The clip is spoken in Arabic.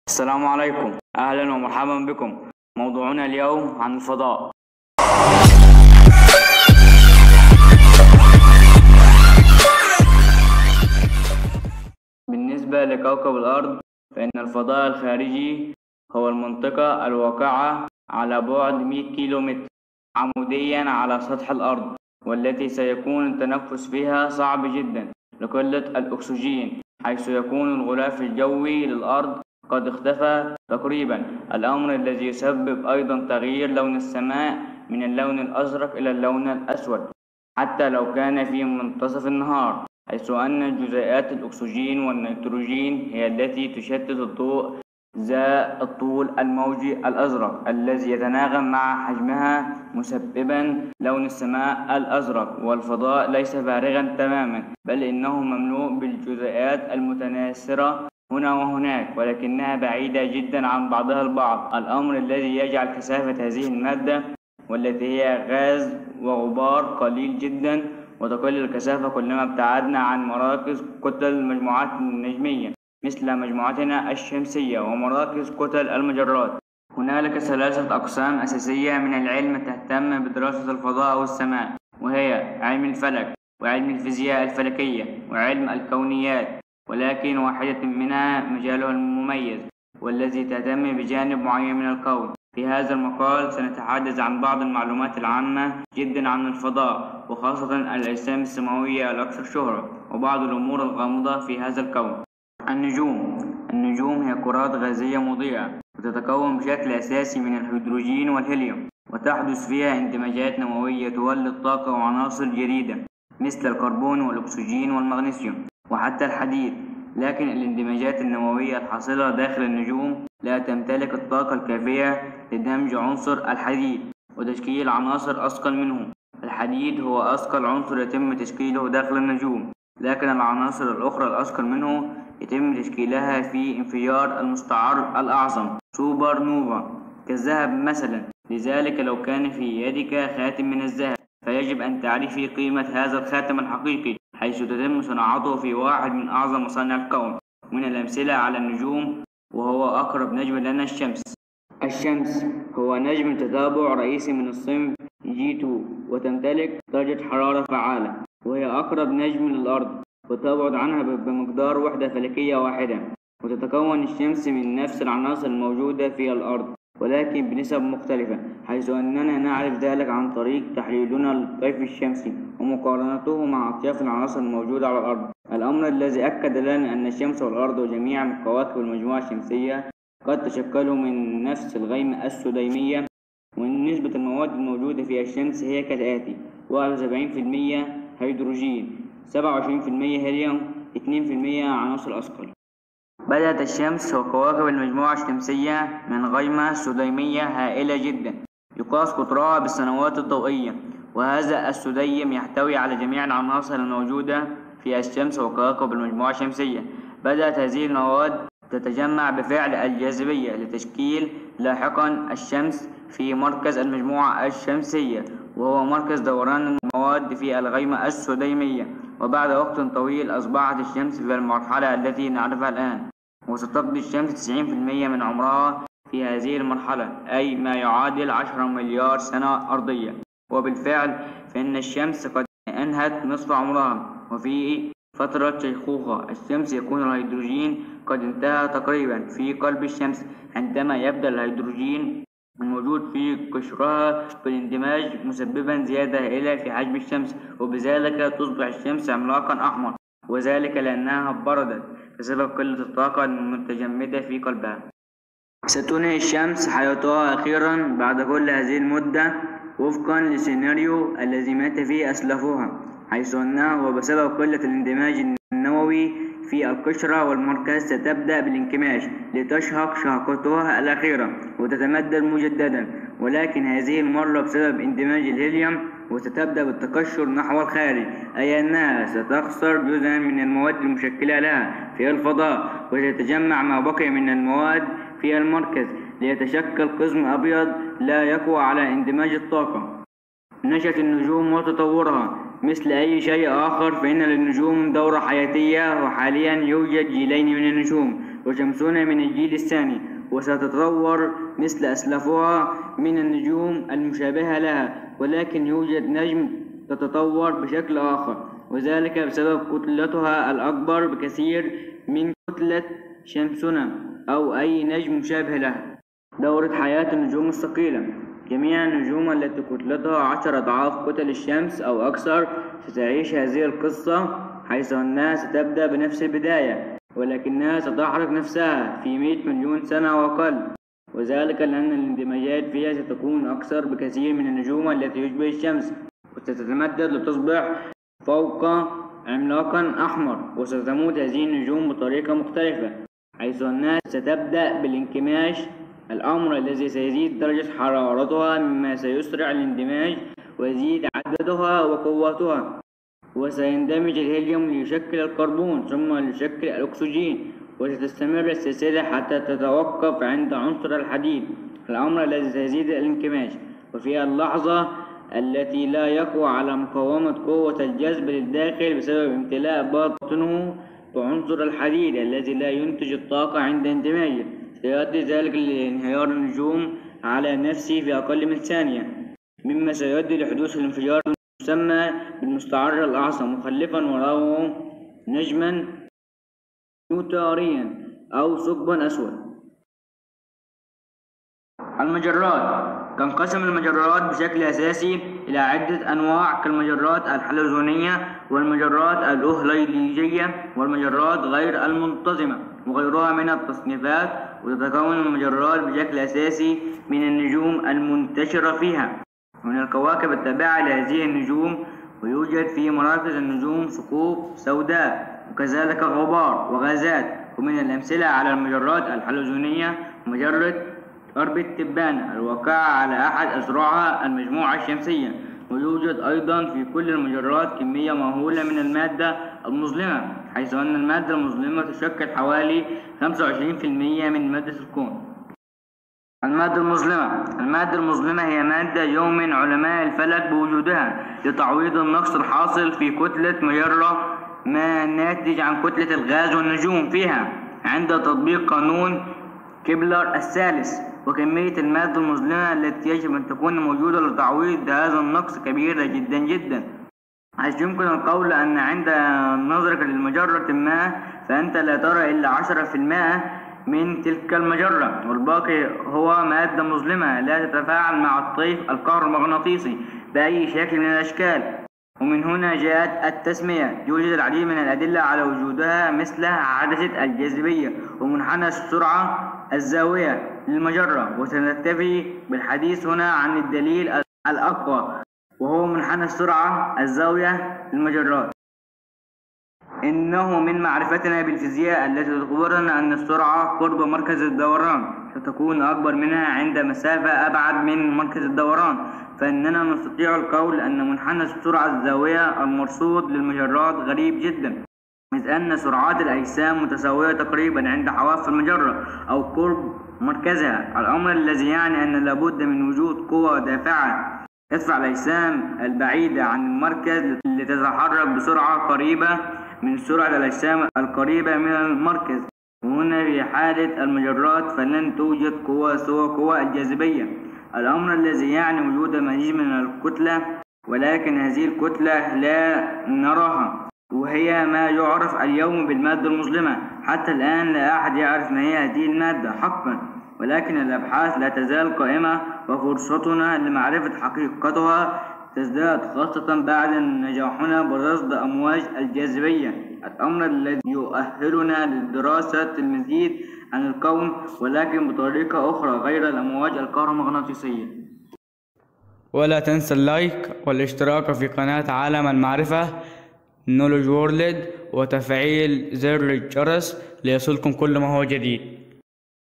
السلام عليكم، أهلا ومرحبا بكم. موضوعنا اليوم عن الفضاء. بالنسبة لكوكب الأرض، فإن الفضاء الخارجي هو المنطقة الواقعة على بعد 100 كيلومتر عموديا على سطح الأرض، والتي سيكون التنفس فيها صعب جدا لقلة الأكسجين، حيث يكون الغلاف الجوي للأرض قد اختفى تقريبا، الأمر الذي يسبب أيضا تغيير لون السماء من اللون الأزرق إلى اللون الأسود حتى لو كان في منتصف النهار، حيث أن جزيئات الأكسجين والنيتروجين هي التي تشتت الضوء ذا الطول الموجي الأزرق الذي يتناغم مع حجمها، مسببا لون السماء الأزرق. والفضاء ليس فارغا تماما، بل إنه مملوء بالجزيئات المتناثرة هنا وهناك، ولكنها بعيدة جدا عن بعضها البعض، الأمر الذي يجعل كثافة هذه المادة والتي هي غاز وغبار قليل جدا، وتقل الكثافة كلما ابتعدنا عن مراكز كتل المجموعات النجمية مثل مجموعتنا الشمسية ومراكز كتل المجرات. هنالك 3 أقسام أساسية من العلم تهتم بدراسة الفضاء والسماء، وهي علم الفلك، وعلم الفيزياء الفلكية، وعلم الكونيات، ولكن واحدة منها مجالها المميز والذي تهتم بجانب معين من الكون. في هذا المقال سنتحدث عن بعض المعلومات العامة جدا عن الفضاء، وخاصة الأجسام السماوية الأكثر شهرة، وبعض الأمور الغامضة في هذا الكون. النجوم هي كرات غازية مضيئة، وتتكون بشكل أساسي من الهيدروجين والهيليوم، وتحدث فيها اندماجات نووية تولد طاقة وعناصر جديدة مثل الكربون والأكسجين والمغنيسيوم وحتى الحديد. لكن الاندماجات النووية الحاصلة داخل النجوم لا تمتلك الطاقة الكافية لدمج عنصر الحديد وتشكيل عناصر أثقل منه. الحديد هو أثقل عنصر يتم تشكيله داخل النجوم، لكن العناصر الأخرى الأثقل منه يتم تشكيلها في انفجار المستعر الأعظم سوبر نوفا كالذهب مثلا. لذلك لو كان في يدك خاتم من الذهب، فيجب أن تعرفي قيمة هذا الخاتم الحقيقي، حيث تتم صناعته في واحد من أعظم مصانع الكون. من الأمثلة على النجوم، وهو أقرب نجم لنا الشمس هو نجم تتابع رئيسي من الصنف G2، وتمتلك درجة حرارة فعالة، وهي أقرب نجم للأرض وتبعد عنها بمقدار وحدة فلكية واحدة. وتتكون الشمس من نفس العناصر الموجودة في الأرض، ولكن بنسب مختلفة، حيث أننا نعرف ذلك عن طريق تحليلنا للطيف الشمسي ومقارنته مع أطياف العناصر الموجودة على الأرض، الأمر الذي أكد لنا أن الشمس والأرض وجميع كواكب المجموعة الشمسية قد تشكلوا من نفس الغيمة السديمية. ونسبة المواد الموجودة في الشمس هي كالآتي: 71% هيدروجين، 27% هيليوم، 2% عناصر أثقل. بدأت الشمس وكواكب المجموعة الشمسية من غيمة سديمية هائلة جدا يقاس قطرها بالسنوات الضوئية، وهذا السديم يحتوي على جميع العناصر الموجودة في الشمس وكواكب المجموعة الشمسية. بدأت هذه المواد تتجمع بفعل الجاذبية لتشكيل لاحقا الشمس في مركز المجموعة الشمسية، وهو مركز دوران المواد في الغيمة السديمية. وبعد وقت طويل أصبحت الشمس في المرحلة التي نعرفها الآن، وستقضي الشمس 90% من عمرها في هذه المرحلة، أي ما يعادل 10 مليار سنة أرضية. وبالفعل فإن الشمس قد أنهت نصف عمرها، وفي فترة شيخوخة الشمس يكون الهيدروجين قد انتهى تقريبا في قلب الشمس، عندما يبدأ الهيدروجين الموجود في قشرها بالاندماج، مسببا زيادة هائلة في حجم الشمس، وبذلك تصبح الشمس عملاقا أحمر، وذلك لأنها بردت بسبب قلة الطاقة المتجمدة في قلبها. ستنهي الشمس حياتها أخيرا بعد كل هذه المدة وفقا للسيناريو الذي مات فيه أسلافها، حيث أنها وبسبب قلة الاندماج النووي في القشرة والمركز ستبدأ بالانكماش لتشهق شهقتها الأخيرة وتتمدد مجددا، ولكن هذه المرة بسبب اندماج الهيليوم، وستبدأ بالتقشر نحو الخارج، أي أنها ستخسر جزءا من المواد المشكلة لها في الفضاء، وتتجمع ما بقي من المواد في المركز ليتشكل قزم أبيض لا يقوى على اندماج الطاقة. نشأة النجوم وتطورها: مثل أي شيء آخر فإن للنجوم دورة حياتية، وحاليا يوجد جيلين من النجوم: وشمسنا من الجيل الثاني، وستتطور مثل أسلافها من النجوم المشابهة لها، ولكن يوجد نجم تتطور بشكل آخر، وذلك بسبب كتلتها الأكبر بكثير من كتلة شمسنا أو أي نجم مشابه لها. دورة حياة النجوم الثقيلة: جميع النجوم التي كتلتها 10 أضعاف كتل الشمس أو أكثر ستعيش هذه القصة، حيث أنها ستبدأ بنفس البداية، ولكنها ستحرق نفسها في 100 مليون سنة وأقل، وذلك لأن الاندماجات فيها ستكون أكثر بكثير من النجوم التي تشبه الشمس، وستتمدد لتصبح فوق عملاقا أحمر، وستموت هذه النجوم بطريقة مختلفة، حيث أنها ستبدأ بالانكماش، الأمر الذي سيزيد درجة حرارتها مما سيسرع الاندماج ويزيد عددها وقوتها، وسيندمج الهيليوم ليشكل الكربون ثم ليشكل الأكسجين، وستستمر السلسلة حتى تتوقف عند عنصر الحديد، الأمر الذي سيزيد الانكماش، وفي اللحظة التي لا يقوى على مقاومة قوة الجذب للداخل بسبب امتلاء باطنه بعنصر الحديد الذي لا ينتج الطاقة عند اندماجه، سيؤدي ذلك لانهيار النجوم على نفسه في أقل من ثانية، مما سيؤدي لحدوث الانفجار المسمى بالمستعر الأعظم، مخلفا وراءه نجما ميتيوريا أو ثقبا أسود. المجرات: تنقسم المجرات بشكل أساسي إلى عدة أنواع كالمجرات الحلزونية والمجرات الأهليجية والمجرات غير المنتظمة وغيرها من التصنيفات، وتتكون المجرات بشكل أساسي من النجوم المنتشرة فيها ومن الكواكب التابعة لهذه النجوم، ويوجد في مراكز النجوم ثقوب سوداء وكذلك غبار وغازات. ومن الأمثلة على المجرات الحلزونية مجرة درب التبانة الواقعة على أحد أذرعها المجموعة الشمسية، ويوجد أيضا في كل المجرات كمية مهولة من المادة المظلمة، حيث أن المادة المظلمة تشكل حوالي 25% من مادة الكون. المادة المظلمة هي مادة يؤمن علماء الفلك بوجودها لتعويض النقص الحاصل في كتلة مجرة ما ناتج عن كتلة الغاز والنجوم فيها عند تطبيق قانون كيبلر الثالث، وكمية المادة المظلمة التي يجب أن تكون موجودة لتعويض هذا النقص كبيرة جدا جدا، حيث يمكن القول أن عند نظرك للمجرة ما فأنت لا ترى إلا 10% من تلك المجرة، والباقي هو مادة مظلمة لا تتفاعل مع الطيف الكهرومغناطيسي بأي شكل من الأشكال. ومن هنا جاءت التسمية. يوجد العديد من الأدلة على وجودها مثل عدسة الجاذبية ومنحنى السرعة الزاوية للمجرة، وسنكتفي بالحديث هنا عن الدليل الأقوى وهو منحنى السرعة الزاوية للمجرات. إنه من معرفتنا بالفيزياء التي تخبرنا أن السرعة قرب مركز الدوران ستكون أكبر منها عند مسافة أبعد من مركز الدوران، فإننا نستطيع القول أن منحنى السرعة الزاوية المرصود للمجرات غريب جدا، إذ أن سرعات الأجسام متساوية تقريبا عند حواف المجرة أو قرب مركزها، الأمر الذي يعني أن لابد من وجود قوة دافعة تدفع الأجسام البعيدة عن المركز لتتحرك بسرعة قريبة من سرعة الأجسام القريبة من المركز. وهنا في حالة المجرات فلن توجد قوة سوى قوة الجاذبية، الأمر الذي يعني وجود مزيج من الكتلة، ولكن هذه الكتلة لا نراها، وهي ما يعرف اليوم بالمادة المظلمة. حتى الآن لا أحد يعرف ما هي هذه المادة حقا، ولكن الأبحاث لا تزال قائمة، وفرصتنا لمعرفة حقيقتها تزداد، خاصة بعد نجاحنا برصد أمواج الجاذبية، الأمر الذي يؤهلنا لدراسة المزيد عن الكون ولكن بطريقة أخرى غير الأمواج الكهرومغناطيسية. ولا تنسى اللايك والاشتراك في قناة عالم المعرفة Knowledge World وتفعيل زر الجرس ليصلكم كل ما هو جديد.